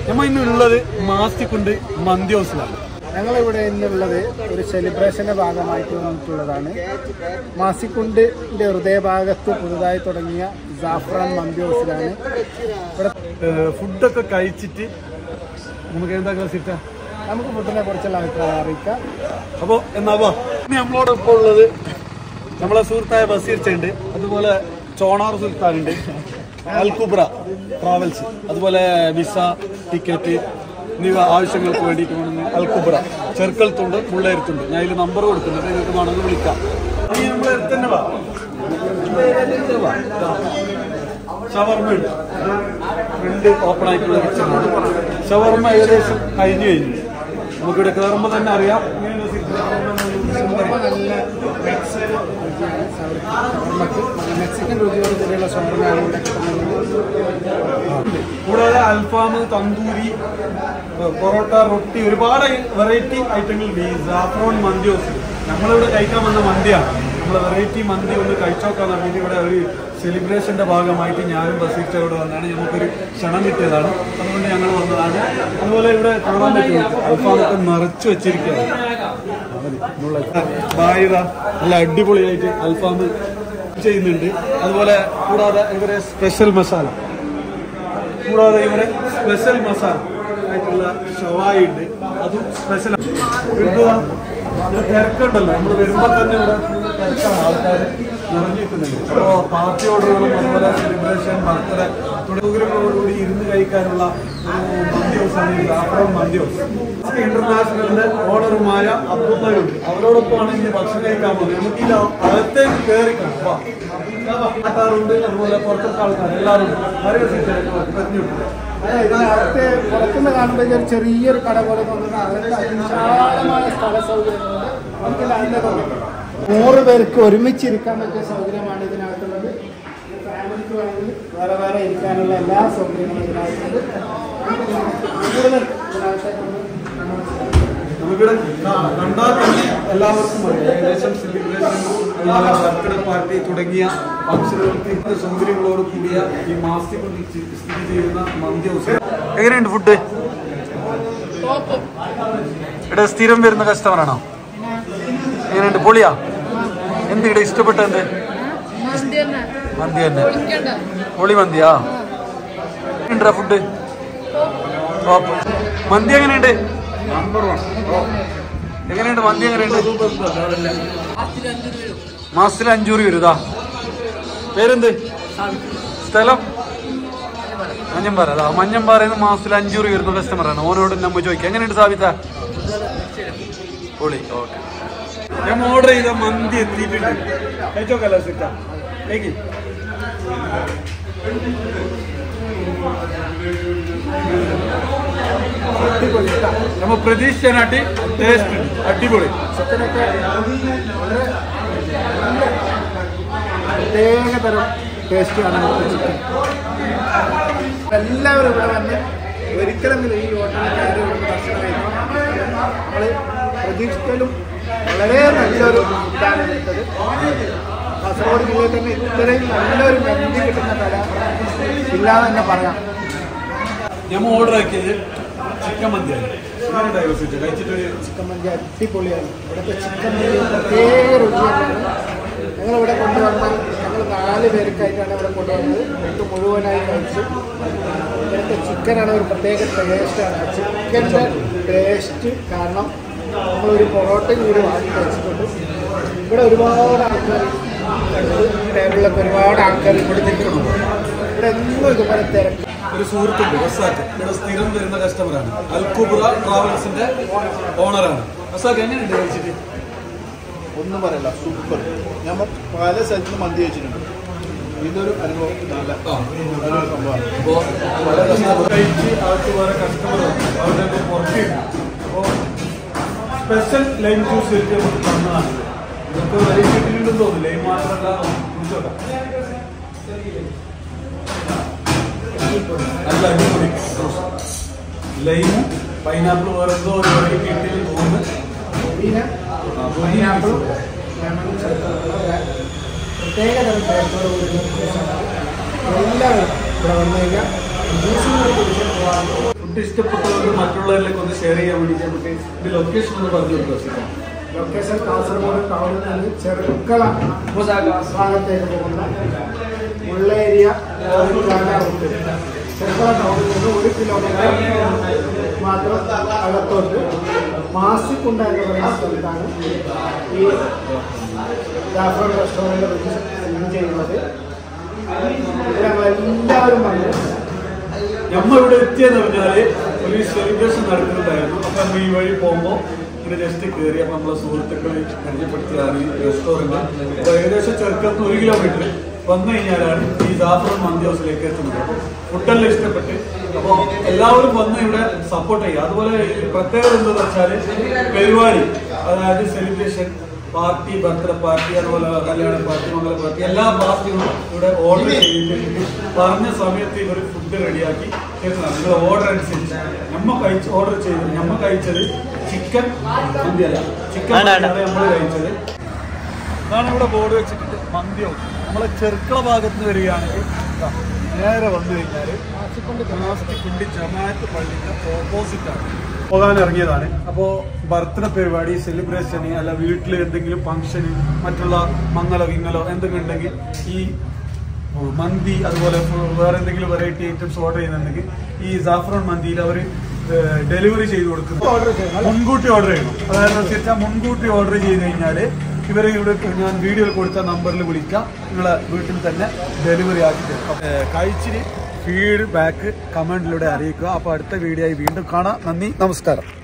നമ്മൾ ഇന്നുള്ളത് മാസ്തിക്കുണ്ട് മന്തി ഹൗസിലാണ്. ഞങ്ങളിവിടെ ഇന്നുള്ളത് ഒരു സെലിബ്രേഷന്റെ ഭാഗമായിട്ട് വന്നിട്ടുള്ളതാണ്. മാസിക്കുണ്ടിന്റെ ഹൃദയഭാഗത്ത് പുതുതായി തുടങ്ങിയ ജാഫ്രാൻ മന്തി ഹൗസിലാണ്. ഇവിടെ ഫുഡൊക്കെ കഴിച്ചിട്ട് നമുക്ക് എന്താ ക്ലാസ്സിട്ട നമുക്ക് ഫുഡിനെ കുറിച്ചുള്ള അഭിപ്രായം അറിയിക്കാം. അപ്പോൾ എന്നാവാ നമ്മളോടൊപ്പം ഉള്ളത് നമ്മളെ സുഹൃത്തായ ബസീർച്ചുണ്ട്, അതുപോലെ ചോണാർ സുൽത്താനുണ്ട്, അൽകുബ്ര ട്രാവൽസ്, അതുപോലെ വിസ ടിക്കറ്റ് എന്നിവ ആവശ്യങ്ങൾക്ക് വേണ്ടിയിട്ട് വേണമെന്ന് അൽകുബ്ര ചെറുക്കൽത്തുണ്ട്, മുള്ളേരത്തുണ്ട്. ഞാൻ ഇതിൽ നമ്പർ കൊടുക്കുന്നുണ്ട്, നിങ്ങൾക്ക് വേണമെങ്കിൽ വിളിക്കാം. ഷവർമ ഉണ്ട്, ഫ്രണ്ട് ഓപ്പൺ ആയിട്ടുള്ള കിച്ചണാണ്. ഷവർമ ഏകദേശം കഴിഞ്ഞു. നമുക്കിവിടെ കയറുമ്പോൾ തന്നെ അറിയാം മെക്സിക്കൻ രുചിയോട് കൂടിയുള്ള ഷവർമയാണ് ഇവിടെ കിട്ടുന്നത്. കൂടാതെ അൽഫാം, തന്തൂരി, പൊറോട്ട, റൊട്ടി, ഒരുപാട് വെറൈറ്റി ഐറ്റങ്ങളുണ്ട് ഈ ജാഫ്രോൺ മന്തി ഹൗസിൽ. നമ്മളിവിടെ കഴിക്കാൻ വന്ന മന്തിയാണ്. നമ്മൾ വെറൈറ്റി മന്തി ഒന്ന് കഴിച്ചോക്കാന്ന് പറഞ്ഞിട്ട് ഇവിടെ ഒരു സെലിബ്രേഷന്റെ ഭാഗമായിട്ട് ഞാനും ബസീർച്ചയോട് വന്നാണ്. നമുക്കൊരു ക്ഷണം കിട്ടിയതാണ്, അതുകൊണ്ട് ഞങ്ങൾ വന്നതാണ്. അതുപോലെ ഇവിടെ കാണാൻ പറ്റും അൽഫാമൊക്കെ നിറച്ചു വെച്ചിരിക്കുകയാണ്. ബായിത നല്ല അടിപൊളിയായിട്ട് അൽഫാം ചെയ്യുന്നുണ്ട്. അതുപോലെ കൂടാതെ ഇവരെ സ്പെഷ്യൽ മസാല ആയിട്ടുള്ള ഷവായി ഉണ്ട്, അതും സ്പെഷ്യൽ. തിരക്കുണ്ടല്ലോ, നമ്മൾ വരുമ്പോൾ തന്നെ ഇവിടെ തിരക്കാണ്, ആൾക്കാർ നിറഞ്ഞിരിക്കുന്നുണ്ട്. അപ്പോൾ പാർട്ടി ഓർഡറുകളും അതുപോലെ സെലിബ്രേഷൻ, ബർത്ത്ഡേ തുടങ്ങിയവരോടുകൂടി ഇരുന്ന് കഴിക്കാനുള്ള ഒരു മന്തി ഹൗസാണ് ഈ ജാഫ്രോൺ മന്തി ഹൗസ്. ഇന്റർനാഷണലിന്റെ ഓണറുമായ അബ്ദുള്ളയുണ്ട്, അവരോടൊപ്പമാണ് ഇന്ന് ഭക്ഷണം കഴിക്കാൻ പോകുന്നത്. നമുക്ക് ഈ അകത്തേക്ക് കയറി ആൾക്കാരുണ്ട്, അതുപോലെ പുറത്തൊക്കെ ആൾക്കാർ എല്ലാവരും ഇതിനകത്ത് പുറത്തുനിന്ന് കാണുമ്പോൾ ഒരു ചെറിയൊരു കട പോലെ തോന്നുന്നത് വിശാലമായ സ്ഥല സൗകര്യങ്ങളുണ്ട്. നമുക്ക് നല്ല തോന്നുന്നു 100 പേർക്ക് ഒരുമിച്ചിരിക്കാൻ പറ്റിയ സൗകര്യമാണ് ഇതിനകത്തുള്ളത്. ഫാമിലിക്ക് വേണമെങ്കിൽ വേറെ വേറെ ഇരിക്കാനുള്ള എല്ലാ സൗകര്യങ്ങളും ഇതിനകത്തുണ്ട്. കൂടുതൽ നമുക്കിവിടെ കണ്ടാൽ തന്നെ എല്ലാവർക്കും അറിയാം ഏകദേശം സെലിബ്രേഷൻ, ബർത്ത്ഡേ പാർട്ടി തുടങ്ങിയ ഫംഗ്ഷനുകൾക്ക് സൗകര്യങ്ങളോട് കൂടിയ ഈ മാസ്തിക്കുണ്ടിൽ സ്ഥിതി ചെയ്യുന്ന മന്തി ഹൗസ്. എങ്ങനെയുണ്ട് ഫുഡ്? ഇവിടെ സ്ഥിരം വരുന്ന കസ്റ്റമറാണോ? എങ്ങനെയുണ്ട്? പൊളിയാ? എന്ത് ഇവിടെ ഇഷ്ടപ്പെട്ട? എന്ത് മന്തി തന്നെ? പൊളി മന്തിയാ? ഉണ്ടോ ഫുഡ്? മന്തി എങ്ങനെയുണ്ട്? എങ്ങനെയുണ്ട് മന്തി? എങ്ങനെയുണ്ട്? മാസത്തിൽ 5 രൂപ വരുതാ. പേരെന്ത്? സ്ഥലം? മഞ്ഞമ്പാറ. അതാ മഞ്ഞമ്പാറയിൽ നിന്ന് മാസത്തിൽ 5 രൂപ വരുന്ന കസ്റ്റമറാണ്. ഓനോട് നമ്മൾ ചോദിക്കാം എങ്ങനെയുണ്ട് സാബിത്ത? പൊളി. ഓക്കെ, ഞാൻ ഓർഡർ ചെയ്ത മന്തി എത്തിയിട്ടുണ്ട്. കഴിച്ചോക്കല്ല സിറ്റ ഏക്ക് നമ്മ പ്രതീക്ഷിക്കാനായിട്ട് ടേസ്റ്റ് അടിപൊളി. ചിക്കനൊക്കെ വളരെ പ്രത്യേകതരം ടേസ്റ്റാണ് ചിക്കൻ. എല്ലാവരും ഇവിടെ വന്ന് ഒരിക്കലെങ്കിലും ഈ ഹോട്ടലിൽ കയറി ഭക്ഷണം കഴിക്കണം. നമ്മൾ പ്രതീക്ഷിക്കലും വളരെ നല്ലൊരു ഫുഡാണ് കിട്ടത്. കാസർഗോഡ് ജില്ലയിൽ തന്നെ ഇത്രയും നല്ലൊരു മന്തി കിട്ടുന്ന കട ഇല്ലാന്ന് തന്നെ പറയാം. നമ്മൾ ഓർഡർ ആക്കിയത് ചിക്കൻ മന്തിയാണ്. ചിക്കൻ മന്തി അടിപൊളിയാണ്. ഇവിടുത്തെ ചിക്കൻ മന്തി പ്രത്യേക രുചിയാണ്. ഞങ്ങളിവിടെ കൊണ്ടുവന്നാൽ ഞങ്ങൾ 4 പേർക്കായിട്ടാണ് ഇവിടെ കൊണ്ടുവന്നത്. ഇത് മുഴുവനായി കഴിച്ചു. ഇവിടുത്തെ ചിക്കനാണ് ഒരു പ്രത്യേക ടേസ്റ്റാണ്. ചിക്കൻ്റെ ടേസ്റ്റ് കാരണം നമ്മളൊരു പൊറോട്ടയും കൂടി വാങ്ങി കഴിച്ചിട്ടുണ്ട്. ഇവിടെ ഒരുപാട് ആൾക്കാർ ടേബിളിലൊക്കെ ഒരുപാട് ആൾക്കാർ ഇവിടെ നിൽക്കുന്നുണ്ട്. ഇവിടെ എന്നും ഇതുപോലെ തിരക്ക്. ഒരു സുഹൃത്തുണ്ട് റസാഖ്, ഇവിടെ സ്ഥിരം വരുന്ന കസ്റ്റമറാണ്. അൽകുബ്ര ട്രാവൽസിന്റെ ഓണറാണ്. റസാഖ് എങ്ങനെയുണ്ട് കഴിച്ചിട്ട്? ഒന്നും പറയല്ല, സൂപ്പർ. ഞാൻ പല സ്ഥലത്ത് നിന്ന് മന്തി കഴിച്ചിട്ടുണ്ട്. ഇതൊരു അനുഭവം നല്ല സംഭവമാണ്. അപ്പോൾ പല കസ്റ്റമർ കഴിച്ച് അകത്ത് വേറെ കസ്റ്റമറാണ്, അവരുടെ പുറത്തിരുന്നു. അപ്പോൾ സ്പെഷ്യൽ ലൈം ജ്യൂസ് വെച്ച് നമുക്ക് തന്നതാണ്. ഇതൊക്കെ വലിയ കിട്ടിയിട്ടുണ്ടെന്ന് തോന്നുന്നു. ലൈം മാത്രമല്ല, കുടിച്ചോട്ടെ. നല്ല അടിപൊളി ലൈമും പൈനാപ്പിൾ വേറെ എന്തോ ഒരു വെറൈറ്റി കിട്ടിയെന്ന് തോന്നുന്നു. പൈനാപ്പിളും പ്രത്യേകതരം ടേസ്റ്റോടുകൂടി എല്ലാവരും ഇവിടെ വന്നു കഴിഞ്ഞാൽ ജ്യൂസിനോട് കുടിച്ച് ഫുഡ് ഇഷ്ടപ്പെട്ടവർക്ക് മറ്റുള്ളവരിലേക്ക് ഒന്ന് ഷെയർ ചെയ്യാൻ വേണ്ടി നമുക്ക് ഇത് ലൊക്കേഷൻ ഒന്ന് പറഞ്ഞു കൊടുക്കാം. ലൊക്കേഷൻ കാസർഗോഡ് ടൗണിൽ നിന്ന് ചെറുക്കള ഭാഗത്തേക്ക് പോകുന്ന മുള്ളേരിയ ചെറുക്കള ടൗണിൽ നിന്ന് 1 കിലോമീറ്റർ മാത്രം അകത്തോട്ട് മാസിക്കുണ്ട എന്ന് പറയുന്ന സ്ഥലത്താണ് ഈ ജാഫർ റെസ്റ്റോറൻറ്റ് സ്ഥിതി ചെയ്യുന്നത്. ഞങ്ങളെല്ലാവരും വന്നു. നമ്മൾ ഇവിടെ എത്തിയെന്ന് പറഞ്ഞാല് ഒരു സെലിബ്രേഷൻ നടക്കുന്നുണ്ടായിരുന്നു. അപ്പൊ നമ്മൾ ഈ വഴി പോകുമ്പോൾ ഇവിടെ ജസ്റ്റ് കയറി അപ്പൊ നമ്മളെ സുഹൃത്തുക്കളെ പരിചയപ്പെടുത്തിയതാണ് ഈ റെസ്റ്റോറന്റ്. അപ്പൊ ഏകദേശം ചെറുക്കത്ത് 1 കിലോമീറ്റർ വന്നു കഴിഞ്ഞാലാണ് ഈ ജാഫർ മന്തി ഹൗസിലേക്ക് എത്തുന്നത്. അപ്പൊ ഫുഡെല്ലാം ഇഷ്ടപ്പെട്ട് അപ്പോൾ എല്ലാവരും വന്ന് ഇവിടെ സപ്പോർട്ട് ചെയ്യുക. അതുപോലെ പ്രത്യേകത എന്താണെന്ന് വെച്ചാൽ പരിപാടി, അതായത് സെലിബ്രേഷൻ പാർട്ടി, ബർത്ത്ഡേ പാർട്ടി, അതുപോലെ കല്യാണ പാർട്ടി, മംഗള പാർട്ടി, എല്ലാ പാർട്ടികളും ഇവിടെ ഓർഡർ ചെയ്തിട്ട് പറഞ്ഞ സമയത്ത് ഇവർ ഫുഡ് റെഡിയാക്കി കേൾക്കണം. നിങ്ങൾ ഓർഡർ അനുസരിച്ച് ഓർഡർ ചെയ്തത് നമ്മൾ കഴിച്ചത് ചിക്കൻ മന്തിയല്ല, ചിക്കൻ നമ്മൾ കഴിച്ചത്. അതാണ് ഇവിടെ ബോർഡ് വെച്ചിട്ട് മന്തിയോ. നമ്മളെ ചെറുക്കള ഭാഗത്ത് നിന്ന് വരികയാണെങ്കിൽ നേരെ വന്നു കഴിഞ്ഞാൽ കുണ്ടി ജമാഅത്ത് പള്ളിയുടെ ഓപ്പോസിറ്റാണ് പോകാൻ ഇറങ്ങിയതാണ്. അപ്പോൾ ബർത്ത്ഡേ പരിപാടി, സെലിബ്രേഷന്, അല്ല വീട്ടിൽ എന്തെങ്കിലും ഫംഗ്ഷന്, മറ്റുള്ള മംഗലോ ഇങ്ങലോ എന്തെങ്കിലും ഉണ്ടെങ്കിൽ ഈ മന്തി അതുപോലെ വേറെ എന്തെങ്കിലും വെറൈറ്റി ഐറ്റംസ് ഓർഡർ ചെയ്യുന്നുണ്ടെങ്കിൽ ഈ ജാഫ്രോൺ മന്തിയിൽ അവർ ഡെലിവറി ചെയ്ത് കൊടുക്കുന്നു. മുൻകൂട്ടി ഓർഡർ ചെയ്യണം. അതായത് വെച്ചാൽ മുൻകൂട്ടി ഓർഡർ ചെയ്ത് കഴിഞ്ഞാൽ ഇവരെ ഇവിടെ ഞാൻ വീഡിയോയിൽ കൊടുത്ത നമ്പറിൽ വിളിക്കാം, നിങ്ങളെ വീട്ടിൽ തന്നെ ഡെലിവറി ആക്കി തരും. കഴിച്ചിട്ട് ഫീഡ്ബാക്ക് കമന്റിലൂടെ അറിയിക്കുക. അപ്പോൾ അടുത്ത വീഡിയോ ആയി വീണ്ടും കാണാം. നന്ദി, നമസ്കാരം.